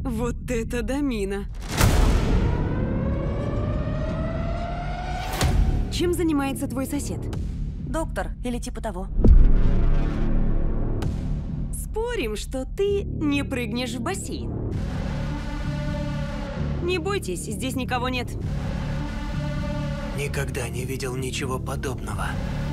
Вот это домина. Чем занимается твой сосед? Доктор или типа того. Спорим, что ты не прыгнешь в бассейн. Не бойтесь, здесь никого нет. Никогда не видел ничего подобного.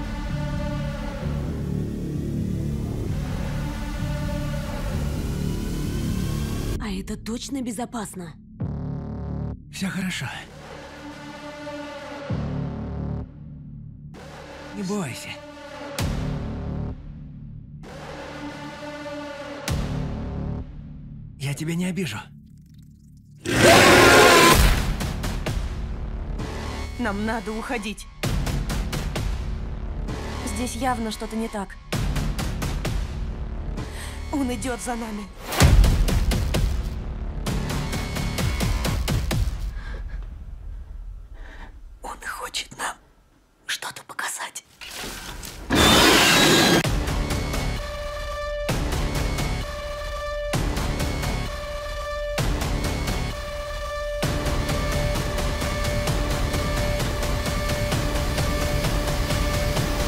А это точно безопасно? Все хорошо. Не бойся. Я тебя не обижу. Нам надо уходить. Здесь явно что-то не так. Он идет за нами. Он хочет нам что-то показать.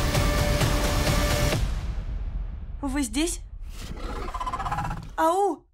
Вы здесь? Ау!